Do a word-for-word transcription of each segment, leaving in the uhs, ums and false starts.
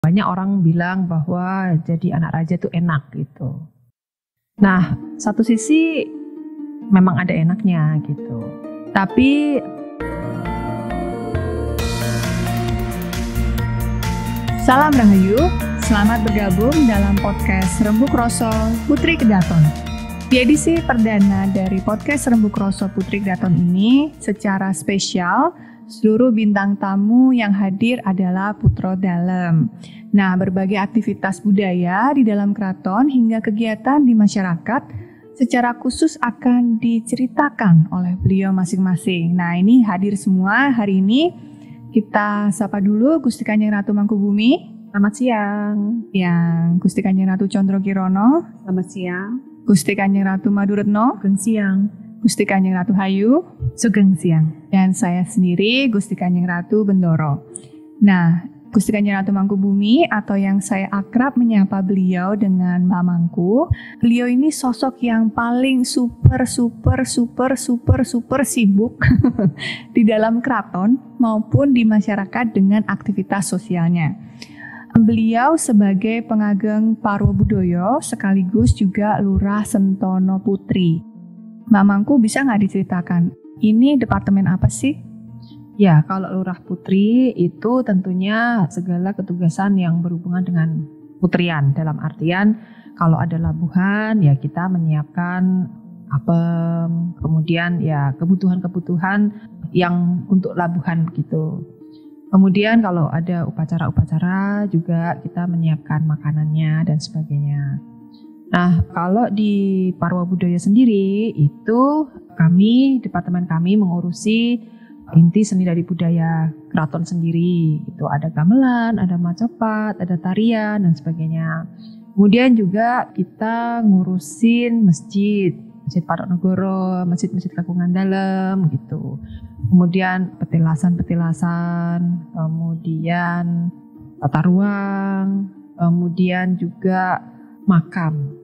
Banyak orang bilang bahwa jadi anak raja tuh enak gitu. Nah, satu sisi memang ada enaknya gitu. Tapi Salam Rahayu, selamat bergabung dalam podcast Rembuk Roso Putri Kedaton. Di edisi perdana dari podcast Rembuk Roso Putri Kedaton ini, secara spesial, seluruh bintang tamu yang hadir adalah Putra Dalem. Nah, berbagai aktivitas budaya di dalam keraton hingga kegiatan di masyarakat secara khusus akan diceritakan oleh beliau masing-masing. Nah, ini hadir semua hari ini. Kita sapa dulu Gusti Kanjeng Ratu Mangkubumi. Selamat siang. Yang Gusti Kanjeng Ratu Condro Kirono. Selamat siang. Gusti Kanjeng Ratu Maduretno. Sugeng siang. Gusti Kanjeng Ratu Hayu. Sugeng siang. Dan saya sendiri Gusti Kanjeng Ratu Bendoro. Nah, Gusti Kanjeng Ratu Mangkubumi atau yang saya akrab menyapa beliau dengan Mbak Mangku. Beliau ini sosok yang paling super super super super super sibuk di dalam keraton maupun di masyarakat dengan aktivitas sosialnya. Beliau sebagai pengageng Parwa Budoyo sekaligus juga Lurah Sentono Putri. Mbak Mangku bisa nggak diceritakan, ini departemen apa sih? Ya, kalau Lurah Putri itu tentunya segala ketugasan yang berhubungan dengan putrian. Dalam artian kalau ada labuhan ya kita menyiapkan apem, kemudian ya kebutuhan-kebutuhan yang untuk labuhan gitu. Kemudian kalau ada upacara-upacara juga kita menyiapkan makanannya dan sebagainya. Nah, kalau di Parwa Budaya sendiri itu kami, departemen kami mengurusi inti seni dari budaya keraton sendiri. Itu ada gamelan, ada macapat, ada tarian dan sebagainya. Kemudian juga kita ngurusin masjid, Masjid Patonegoro, masjid-masjid Kagungan Dalem gitu. Kemudian petilasan-petilasan, kemudian tata ruang, kemudian juga makam.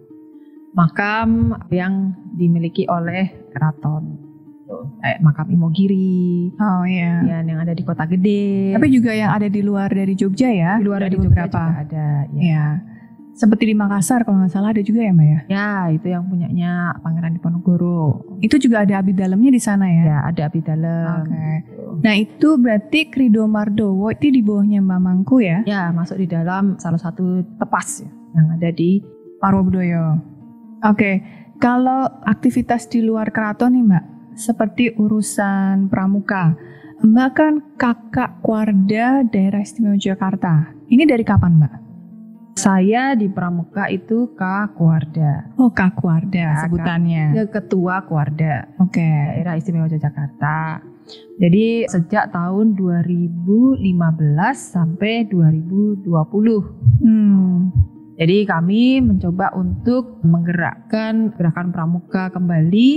Makam yang dimiliki oleh keraton, kayak makam Imogiri, Oh iya. ya, yang ada di Kota Gede. Tapi juga yang ada di luar dari Jogja ya? di luar ada dari Jogja beberapa. juga ada. Ya. Ya. Seperti di Makassar kalau nggak salah ada juga ya Mbak ya? ya, itu yang punyanya Pangeran Diponegoro. Itu juga ada abdi dalamnya di sana ya? Ya, ada abdi dalam. Oke. Gitu. Nah itu berarti Krido Mardowo itu di bawahnya Mbak Mangku ya? Ya, masuk di dalam salah satu tepas ya, yang ada di Parwa Budoyo. Oke, kalau aktivitas di luar keraton nih Mbak, seperti urusan pramuka, Mbak kan kakak Kuarda Daerah Istimewa Yogyakarta. Ini dari kapan Mbak? saya di Pramuka itu Kakuarda. Oh Kak Kuarda Ya, sebutannya. Ya, Ketua Kuarda Oke. Daerah Istimewa Yogyakarta. Jadi sejak tahun dua ribu lima belas sampai dua ribu dua puluh. Hmm. Jadi kami mencoba untuk menggerakkan gerakan pramuka kembali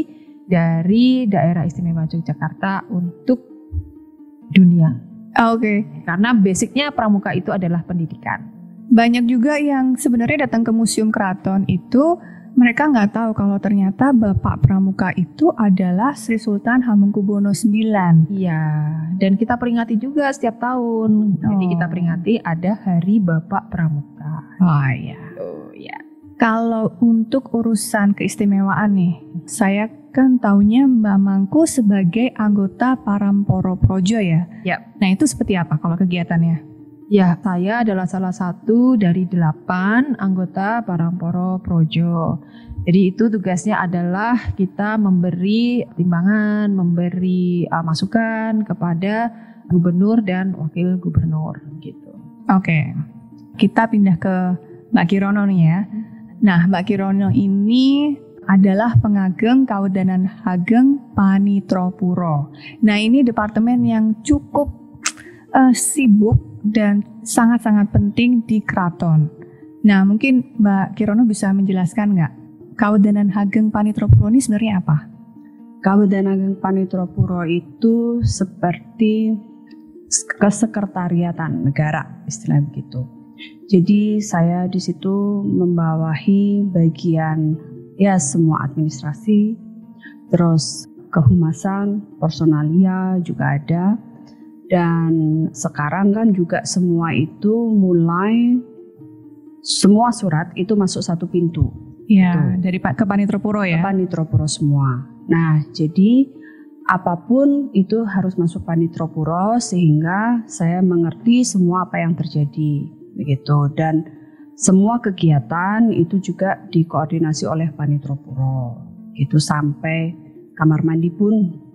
dari Daerah Istimewa Yogyakarta untuk dunia. Ah, Oke. Karena basicnya pramuka itu adalah pendidikan. Banyak juga yang sebenarnya datang ke Museum Keraton itu mereka nggak tahu kalau ternyata Bapak Pramuka itu adalah Sri Sultan Hamengkubuwono sembilan. Iya, dan kita peringati juga setiap tahun. Jadi Oh. kita peringati ada Hari Bapak Pramuka. Oh iya. Oh ya. Kalau untuk urusan keistimewaan nih, saya kan taunya Mbak Mangku sebagai anggota Paramporo Projo ya. Yap. Nah itu seperti apa kalau kegiatannya? Ya, saya adalah salah satu dari delapan anggota Paramporo Projo. Jadi itu tugasnya adalah kita memberi timbangan, memberi uh, masukan kepada gubernur dan wakil gubernur gitu. Oke, kita pindah ke Mbak Kirono nih ya. Nah Mbak Kirono ini adalah pengageng Kawedanan Hageng Panitropuro. Nah ini departemen yang cukup uh, sibuk dan sangat-sangat penting di keraton. Nah mungkin Mbak Kirono bisa menjelaskan nggak Kawedanan Hageng Panitropuro ini sebenarnya apa? Kawedanan Hageng Panitropuro itu seperti kesekretariatan negara, istilah begitu. Jadi saya di situ membawahi bagian ya semua administrasi, terus kehumasan, personalia juga ada, Dan sekarang kan juga semua itu mulai, semua surat itu masuk satu pintu. Ya, gitu. Dari Pak ke Panitropuro ya? Ke Panitropuro semua. Nah, jadi apapun itu harus masuk Panitropuro sehingga saya mengerti semua apa yang terjadi, begitu. Dan semua kegiatan itu juga dikoordinasi oleh Panitropuro, gitu, sampai kamar mandi pun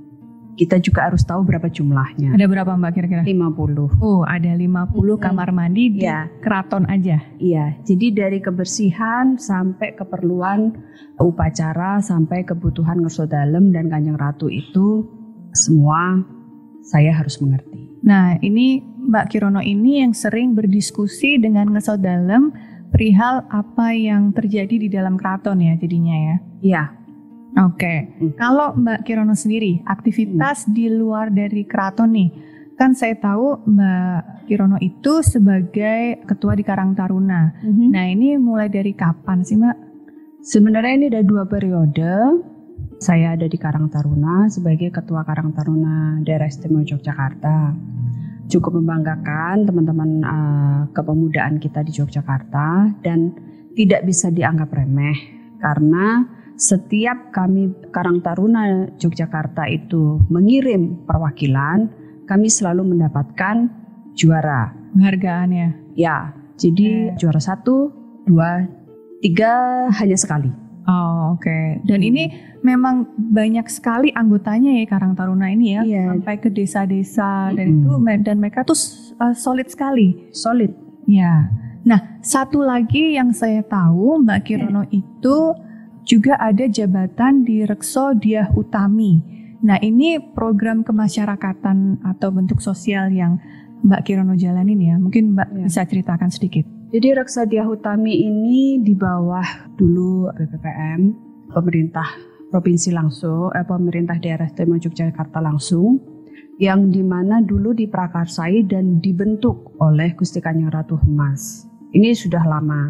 kita juga harus tahu berapa jumlahnya. Ada berapa Mbak kira-kira? lima puluh. Oh, ada lima puluh hmm. kamar mandi di ya. Keraton aja? Iya, jadi dari kebersihan sampai keperluan upacara, sampai kebutuhan Ngerso Dalem dan Kanjeng Ratu itu semua saya harus mengerti. Nah, ini Mbak Kirono ini yang sering berdiskusi dengan Ngerso Dalem perihal apa yang terjadi di dalam keraton ya jadinya ya? Iya. Oke, okay. hmm. Kalau Mbak Kirono sendiri, aktivitas hmm. di luar dari keraton nih, kan saya tahu Mbak Kirono itu sebagai ketua di Karang Taruna. Hmm. Nah ini mulai dari kapan sih Mbak? Sebenarnya ini ada dua periode. Saya ada di Karang Taruna sebagai ketua Karang Taruna Daerah Istimewa Yogyakarta. Cukup membanggakan teman-teman uh, kepemudaan kita di Yogyakarta dan tidak bisa dianggap remeh karena setiap kami Karang Taruna Yogyakarta itu mengirim perwakilan, kami selalu mendapatkan juara. Penghargaannya? Ya, jadi eh. juara satu, dua, tiga hanya sekali. Oh oke. Okay. Dan hmm. ini memang banyak sekali anggotanya ya Karang Taruna ini ya, yeah. sampai ke desa-desa hmm. dan itu dan mereka tuh uh, solid sekali. Solid. Ya. Nah satu lagi yang saya tahu Mbak Kirono yeah. itu juga ada jabatan di Rekso Dyah Utami. Nah ini program kemasyarakatan atau bentuk sosial yang Mbak Kirono jalanin ya. Mungkin Mbak ya. bisa ceritakan sedikit. Jadi Rekso Dyah Utami ini di bawah dulu B P P M, pemerintah provinsi langsung, eh, pemerintah daerah istimewa Yogyakarta langsung, yang dimana dulu diprakarsai dan dibentuk oleh Gusti Kanjeng Ratu Hemas. Ini sudah lama.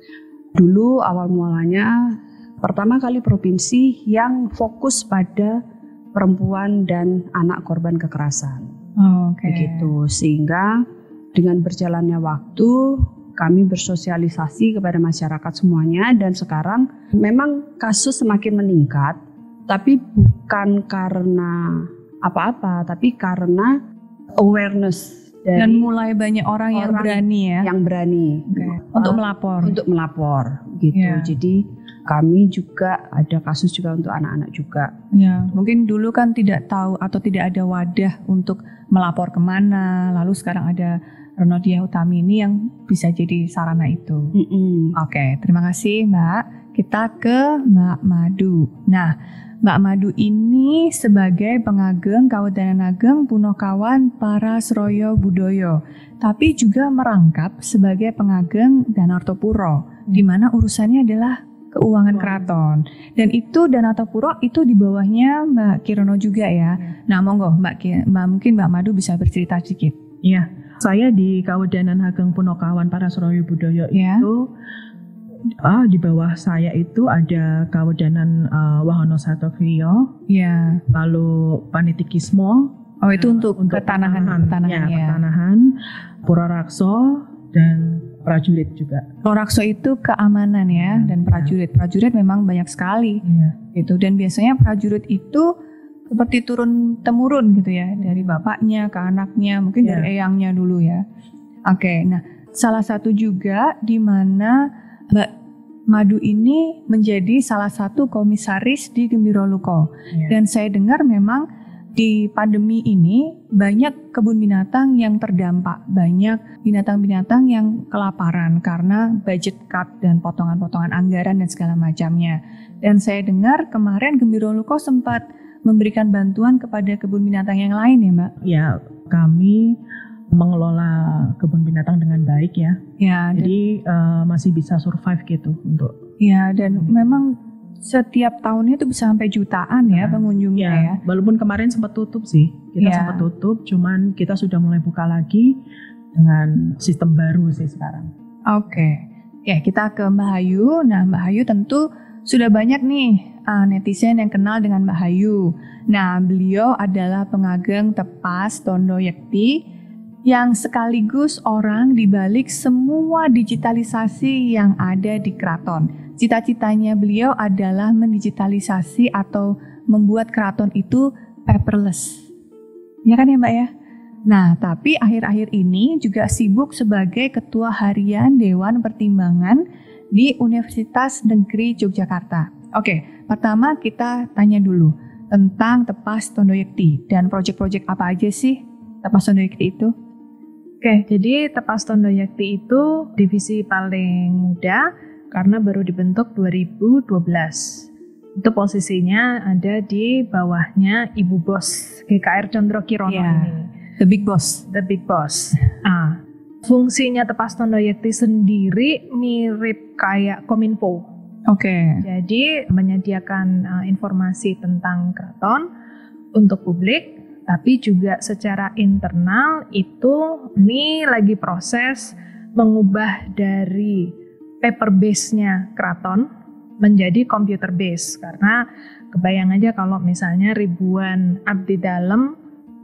Dulu awal mulanya pertama kali provinsi yang fokus pada perempuan dan anak korban kekerasan. Oh, oke. Okay. Begitu, sehingga dengan berjalannya waktu kami bersosialisasi kepada masyarakat semuanya dan sekarang memang kasus semakin meningkat, tapi bukan karena apa-apa, tapi karena awareness. Dari dan mulai banyak orang, orang yang berani ya. Yang berani. Okay. Untuk melapor. Untuk melapor gitu. Yeah. Jadi kami juga ada kasus juga untuk anak-anak juga. Ya, mungkin dulu kan tidak tahu atau tidak ada wadah untuk melapor kemana. Lalu sekarang ada Rekso Dyah Utami ini yang bisa jadi sarana itu. Mm-mm. Oke, terima kasih Mbak. Kita ke Mbak Madu. Nah, Mbak Madu ini sebagai pengageng Kawedanan Ageng Punokawan Parasroyo Budoyo, tapi juga merangkap sebagai pengageng Danartopuro, hmm. di mana urusannya adalah keuangan keraton. Dan itu Danartopuro itu di bawahnya Mbak Kirono juga ya. Hmm. Nah, monggo Mbak, Mbak mungkin Mbak Madu bisa bercerita sedikit. Iya, saya di Kawedanan Ageng Punokawan Parasroyo Budoyo ya. itu Ah, di bawah saya itu ada Kawedanan uh, Wahono Satokriyo, ya. Lalu Panitikismo. Oh itu uh, untuk, untuk ketanahan, ketanahan, ya, ya. Ketanahan, Purarakso dan prajurit juga. Purarakso itu keamanan ya, ya dan prajurit. Ya. Prajurit memang banyak sekali, ya. gitu. Dan biasanya prajurit itu seperti turun temurun gitu ya, dari bapaknya ke anaknya, mungkin ya. dari eyangnya dulu ya. Oke, nah salah satu juga di mana Mbak Madu ini menjadi salah satu komisaris di Gembira Luko. Yeah. Dan saya dengar memang di pandemi ini banyak kebun binatang yang terdampak, banyak binatang-binatang yang kelaparan karena budget cut dan potongan-potongan anggaran dan segala macamnya. Dan saya dengar kemarin Gembira Luko sempat memberikan bantuan kepada kebun binatang yang lain ya Mbak? Ya, kami mengelola kebun binatang dengan baik ya. Ya, jadi uh, masih bisa survive gitu untuk. Ya, dan hmm. memang setiap tahunnya itu bisa sampai jutaan ya, ya pengunjungnya ya, ya. Walaupun kemarin sempat tutup sih, kita ya. sempat tutup, cuman kita sudah mulai buka lagi dengan sistem baru sih sekarang. Oke, okay. Ya kita ke Mbak Hayu. Nah Mbak Hayu tentu sudah banyak nih uh, netizen yang kenal dengan Mbak Hayu. Nah, beliau adalah pengageng Tepas Tondo Yekti yang sekaligus orang di balik semua digitalisasi yang ada di keraton. Cita-citanya beliau adalah mendigitalisasi atau membuat keraton itu paperless. Ya kan ya Mbak ya? Nah, tapi akhir-akhir ini juga sibuk sebagai Ketua Harian Dewan Pertimbangan di Universitas Negeri Yogyakarta. Oke, pertama kita tanya dulu tentang Tepas Tondo Yekti dan proyek-proyek apa aja sih Tepas Tondo Yekti itu? Oke, jadi Tepas Tondo Yekti itu divisi paling muda karena baru dibentuk dua ribu dua belas. Itu posisinya ada di bawahnya Ibu Bos G K R Condro Kirono yeah, ini. The Big Boss. The Big Boss. Ah, fungsinya Tepas Tondo Yekti sendiri mirip kayak Kominfo. Oke. Okay. Jadi menyediakan uh, informasi tentang keraton untuk publik, tapi juga secara internal itu ini lagi proses mengubah dari paper base-nya keraton menjadi computer base, karena kebayang aja kalau misalnya ribuan abdi dalam,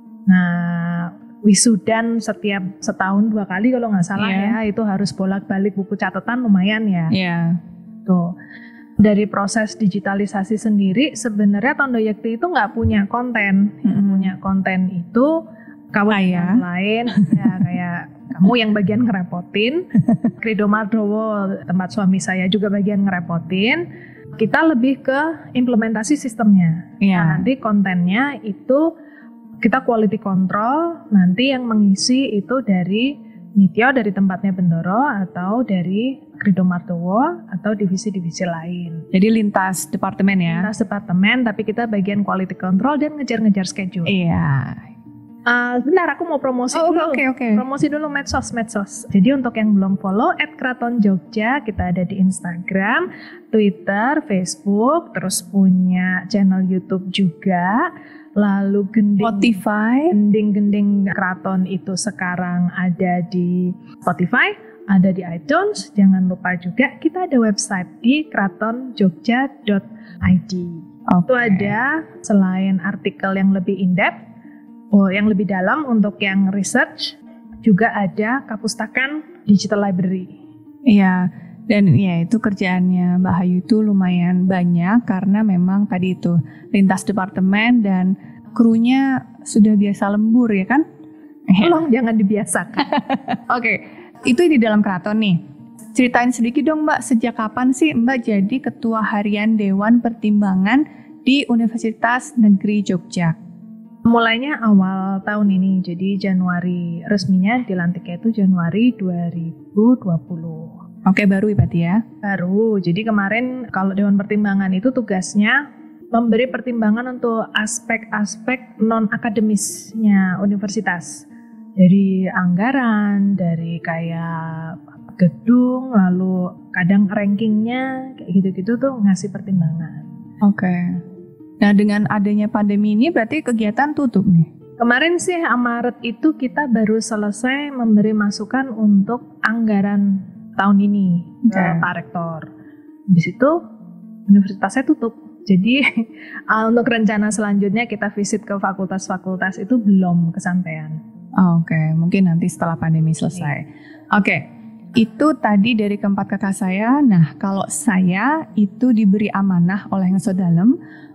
nah wisudan setiap setahun dua kali kalau nggak salah yeah. ya, itu harus bolak-balik buku catatan lumayan ya. Yeah. Tuh. Dari proses digitalisasi sendiri sebenarnya Tondo Yekti itu nggak punya konten, mm-hmm. yang punya konten itu kawan yang lain ya kayak kamu yang bagian ngerepotin, Krido Mardowo tempat suami saya juga bagian ngerepotin. Kita lebih ke implementasi sistemnya. Yeah. Nah, nanti kontennya itu kita quality control. Nanti yang mengisi itu dari Nityo dari tempatnya Bendoro atau dari Krido Mardowo atau divisi-divisi lain. Jadi lintas departemen ya? Lintas departemen, tapi kita bagian quality control dan ngejar-ngejar schedule. Iya. Uh, benar, aku mau promosi oh, dulu. Okay, okay. Promosi dulu medsos, medsos. Jadi untuk yang belum follow at Kraton Jogja, kita ada di Instagram, Twitter, Facebook, terus punya channel YouTube juga. Lalu gending Spotify, gending-gending keraton itu sekarang ada di Spotify, ada di iTunes. Jangan lupa juga kita ada website di kraton jogja dot i d. Okay. Itu ada selain artikel yang lebih in-depth, oh yang lebih dalam untuk yang research, juga ada Kapustakan Digital Library. Iya. Dan ya itu kerjaannya Mbak Hayu itu lumayan banyak karena memang tadi itu lintas departemen dan krunya sudah biasa lembur ya kan? Tolong jangan dibiasakan. Oke, okay. Itu di dalam keraton nih. Ceritain sedikit dong Mbak, sejak kapan sih Mbak jadi Ketua Harian Dewan Pertimbangan di Universitas Negeri Jogja? Mulainya awal tahun ini, jadi Januari resminya dilantiknya itu Januari dua ribu dua puluh. Oke, baru berarti ya? Baru, jadi kemarin kalau Dewan Pertimbangan itu tugasnya memberi pertimbangan untuk aspek-aspek non-akademisnya universitas. Dari anggaran, dari kayak gedung, lalu kadang rankingnya, kayak gitu-gitu tuh ngasih pertimbangan. Oke. Nah dengan adanya pandemi ini berarti kegiatan tutup nih? Kemarin sih Maret itu kita baru selesai memberi masukan untuk anggaran tahun ini ke okay. Pak Rektor. Habis itu universitasnya tutup. Jadi untuk rencana selanjutnya kita visit ke fakultas-fakultas itu belum kesampaian. Oh, Oke, okay. Mungkin nanti setelah pandemi selesai. Oke, okay. Itu tadi dari keempat kakak saya. Nah kalau saya itu diberi amanah oleh Ngeso Dalem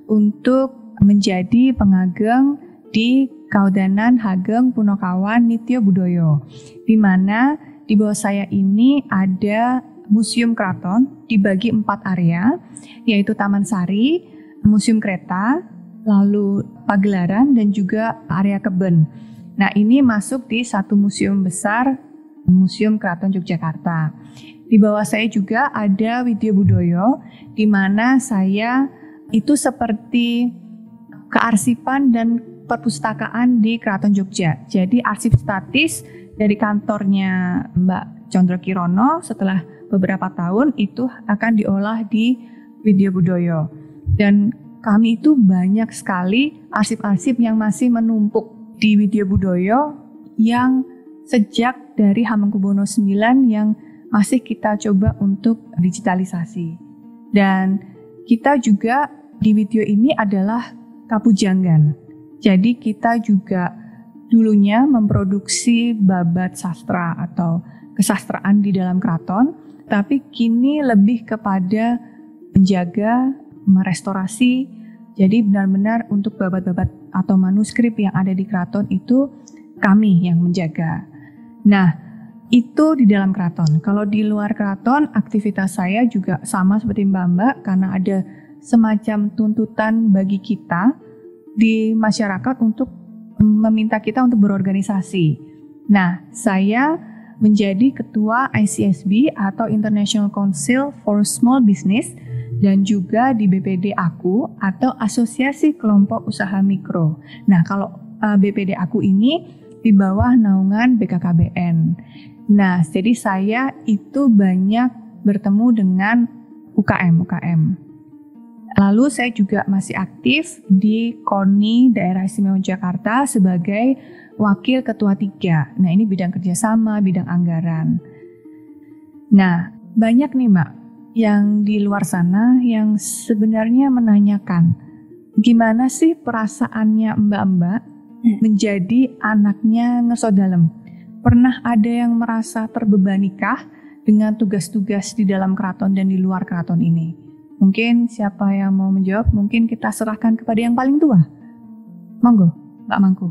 untuk menjadi pengageng di Kaudanan Hageng Punokawan Nityo Budoyo, di mana di bawah saya ini ada Museum Keraton dibagi empat area, yaitu Taman Sari, Museum Kereta, lalu Pagelaran, dan juga area kebun. Nah ini masuk di satu museum besar, Museum Keraton Yogyakarta. Di bawah saya juga ada Widya Budoyo, di mana saya itu seperti kearsipan dan perpustakaan di Keraton Jogja. Jadi arsip statis dari kantornya Mbak Condro Kirono setelah beberapa tahun itu akan diolah di Widya Budoyo. Dan kami itu banyak sekali arsip-arsip yang masih menumpuk di Widya Budoyo yang sejak dari Hamengkubuwono sembilan yang masih kita coba untuk digitalisasi. Dan kita juga di video ini adalah kapujanggan. Jadi kita juga dulunya memproduksi babat sastra atau kesastraan di dalam keraton, tapi kini lebih kepada menjaga, merestorasi. Jadi benar-benar untuk babat-babat atau manuskrip yang ada di keraton itu kami yang menjaga. Nah, itu di dalam keraton. Kalau di luar keraton, aktivitas saya juga sama seperti Mbak-Mbak karena ada semacam tuntutan bagi kita di masyarakat untuk meminta kita untuk berorganisasi. Nah, saya menjadi ketua I C S B atau International Council for Small Business dan juga di B P D Aku atau Asosiasi Kelompok Usaha Mikro. Nah, kalau uh, B P D Aku ini di bawah naungan B K K B N. Nah, jadi saya itu banyak bertemu dengan U K M U K M. Lalu saya juga masih aktif di KONI Daerah Istimewa Jakarta sebagai Wakil Ketua tiga. Nah, ini bidang kerjasama, bidang anggaran. Nah, banyak nih Mbak yang di luar sana yang sebenarnya menanyakan gimana sih perasaannya Mbak-Mbak menjadi anaknya Ngeso Dalem. Pernah ada yang merasa terbebanikah dengan tugas-tugas di dalam keraton dan di luar keraton ini? Mungkin siapa yang mau menjawab, mungkin kita serahkan kepada yang paling tua. Monggo, Mbak Mangku.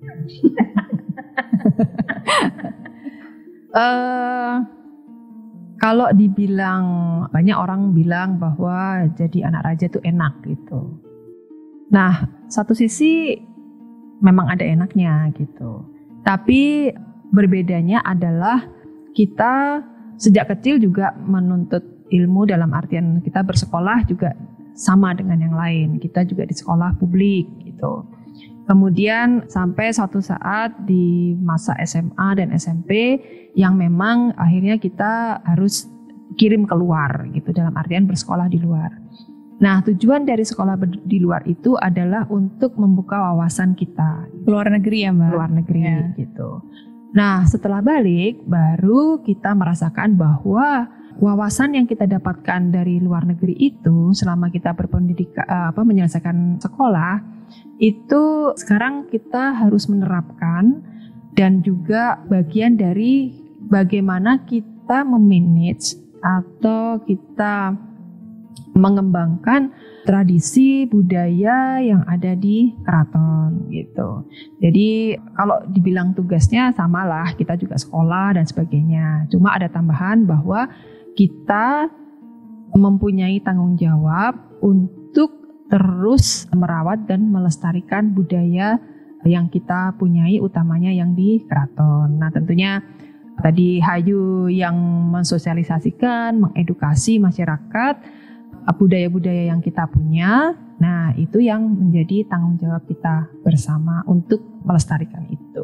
uh, kalau dibilang, banyak orang bilang bahwa jadi anak raja itu enak gitu. Nah, satu sisi memang ada enaknya gitu. Tapi berbedanya adalah kita sejak kecil juga menuntut ilmu dalam artian kita bersekolah juga sama dengan yang lain. Kita juga di sekolah publik gitu. Kemudian sampai suatu saat di masa S M A dan S M P yang memang akhirnya kita harus kirim keluar gitu dalam artian bersekolah di luar. Nah, tujuan dari sekolah di luar itu adalah untuk membuka wawasan kita. Luar negeri ya Mbak? Luar negeri ya. Gitu. Nah, setelah balik baru kita merasakan bahwa wawasan yang kita dapatkan dari luar negeri itu selama kita berpendidikan apa menyelesaikan sekolah itu sekarang kita harus menerapkan dan juga bagian dari bagaimana kita memanage atau kita mengembangkan tradisi budaya yang ada di keraton gitu. Jadi kalau dibilang tugasnya samalah, kita juga sekolah dan sebagainya. Cuma ada tambahan bahwa kita mempunyai tanggung jawab untuk terus merawat dan melestarikan budaya yang kita punyai, utamanya yang di keraton. Nah, tentunya tadi Hayu yang mensosialisasikan, mengedukasi masyarakat budaya-budaya yang kita punya. Nah, itu yang menjadi tanggung jawab kita bersama untuk melestarikan itu.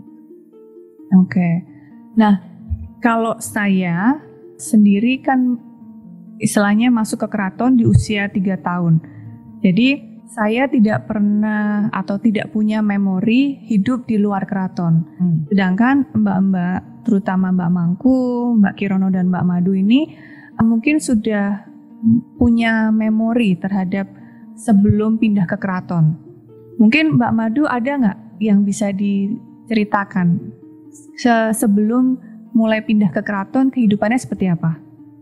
Oke. Nah, kalau saya sendiri kan istilahnya masuk ke keraton di usia tiga tahun. Jadi saya tidak pernah atau tidak punya memori hidup di luar keraton. Hmm. Sedangkan mbak-mbak, terutama Mbak Mangku, Mbak Kirono dan Mbak Madu ini mungkin sudah punya memori terhadap sebelum pindah ke keraton. Mungkin Mbak Madu ada nggak yang bisa diceritakan Se- sebelum mulai pindah ke keraton kehidupannya seperti apa?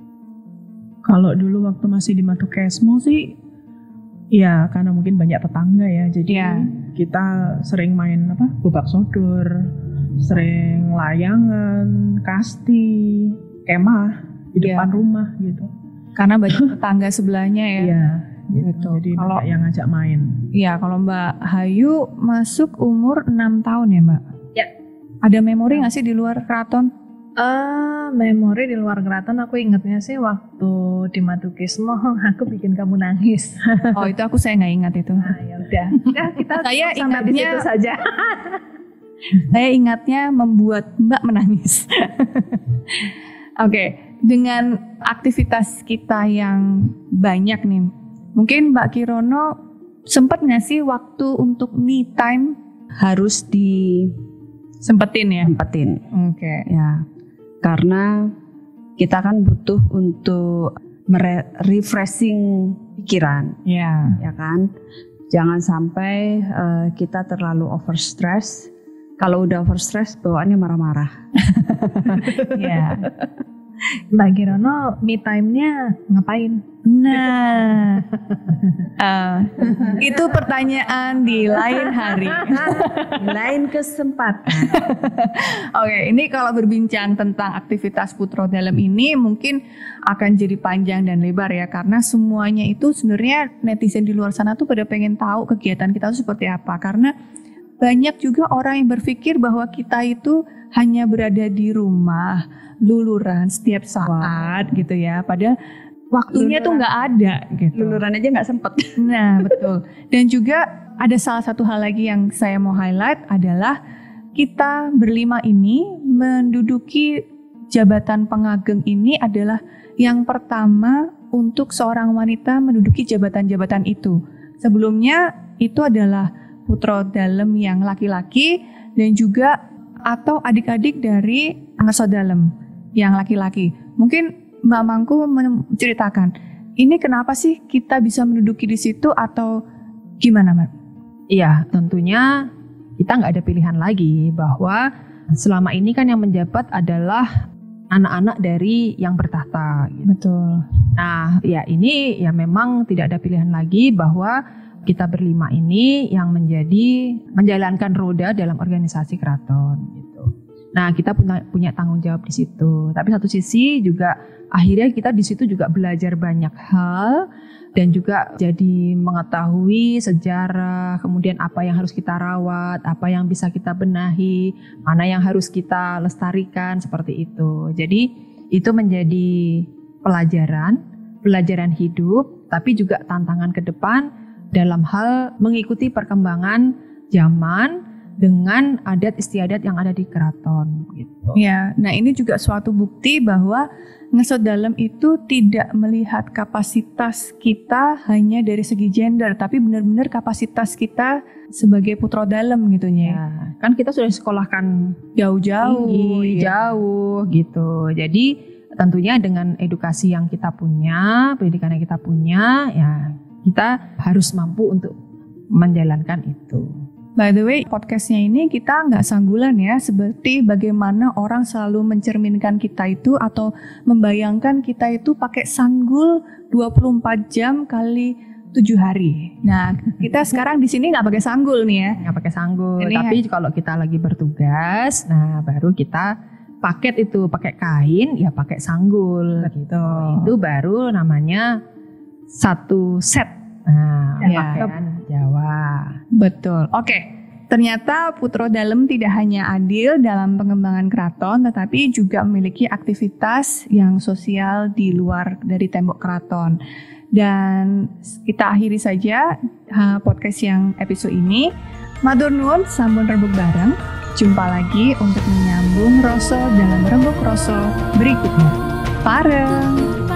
Kalau dulu waktu masih di Matukesmo sih, ya karena mungkin banyak tetangga ya, jadi ya. Kita sering main apa, gobak sodor, sering layangan, kasti, kemah di depan ya. Rumah gitu. Karena banyak tetangga sebelahnya ya. Iya, gitu. Jadi kalau banyak yang ngajak main. Iya, kalau Mbak Hayu masuk umur enam tahun ya Mbak? Ya. Ada memori nggak sih di luar keraton? Uh, memori di luar keraton aku ingatnya sih waktu di Matukesmo aku bikin kamu nangis. Oh itu aku saya nggak ingat itu. Nah, ya udah. Nah, kita saya ingatnya itu saja. Saya ingatnya membuat Mbak menangis. Oke, okay. Dengan aktivitas kita yang banyak nih, mungkin Mbak Kirono sempat nggak sih waktu untuk me time harus di sempetin ya? Sempetin. Oke. Okay. Ya. Karena kita kan butuh untuk merefreshing pikiran, Ya. ya kan? Jangan sampai uh, kita terlalu overstress. Kalau udah overstress, bawaannya marah-marah. Ya. Mbak Girono, me time-nya ngapain? Nah, uh, itu pertanyaan di lain hari. Lain kesempatan. Oke, ini kalau berbincang tentang aktivitas Putra Dalem ini mungkin akan jadi panjang dan lebar ya, karena semuanya itu sebenarnya netizen di luar sana tuh pada pengen tahu kegiatan kita itu seperti apa, karena banyak juga orang yang berpikir bahwa kita itu hanya berada di rumah, luluran setiap saat wow. gitu ya, padahal waktunya luluran. Tuh nggak ada gitu. Luluran aja nggak sempet. Nah betul. Dan juga ada salah satu hal lagi yang saya mau highlight adalah kita berlima ini menduduki jabatan pengageng ini adalah yang pertama untuk seorang wanita menduduki jabatan-jabatan itu. Sebelumnya itu adalah Putra Dalem yang laki-laki dan juga atau adik-adik dari Ngeso Dalem yang laki-laki. Mungkin Mbak Mangku menceritakan, ini kenapa sih kita bisa menduduki di situ atau gimana, Mbak? Iya, tentunya kita nggak ada pilihan lagi bahwa selama ini kan yang menjabat adalah anak-anak dari yang bertahta. Gitu. Betul. Nah, ya ini ya memang tidak ada pilihan lagi bahwa kita berlima ini yang menjadi menjalankan roda dalam organisasi keraton gitu. Nah, kita punya punya tanggung jawab di situ. Tapi satu sisi juga akhirnya kita di situ juga belajar banyak hal dan juga jadi mengetahui sejarah, kemudian apa yang harus kita rawat, apa yang bisa kita benahi, mana yang harus kita lestarikan seperti itu. Jadi itu menjadi pelajaran, pelajaran hidup, tapi juga tantangan ke depan dalam hal mengikuti perkembangan zaman dengan adat istiadat yang ada di keraton gitu. Ya, nah ini juga suatu bukti bahwa Ngeso Dalem itu tidak melihat kapasitas kita hanya dari segi gender, tapi benar-benar kapasitas kita sebagai Putra Dalem gitu ya. Kan kita sudah sekolahkan jauh-jauh, tinggi, ya. jauh gitu. Jadi tentunya dengan edukasi yang kita punya, pendidikan yang kita punya, ya kita harus mampu untuk menjalankan itu. By the way, podcastnya ini kita nggak sanggulan ya, seperti bagaimana orang selalu mencerminkan kita itu atau membayangkan kita itu pakai sanggul dua puluh empat jam kali tujuh hari. Nah, kita sekarang di sini nggak pakai sanggul nih ya. Nggak pakai sanggul, ini tapi ya. Kalau kita lagi bertugas, nah baru kita paket itu pakai kain, ya pakai sanggul gitu. Itu baru namanya satu set. Nah, ya. Pakaian Jawa. Betul. Oke. Ternyata Putra Dalem tidak hanya adil dalam pengembangan keraton, tetapi juga memiliki aktivitas yang sosial di luar dari tembok keraton. Dan kita akhiri saja podcast yang episode ini. Matur nuwun sampun rembug bareng. Jumpa lagi untuk menyambung rasa dalam rembug rasa berikutnya. Pareng.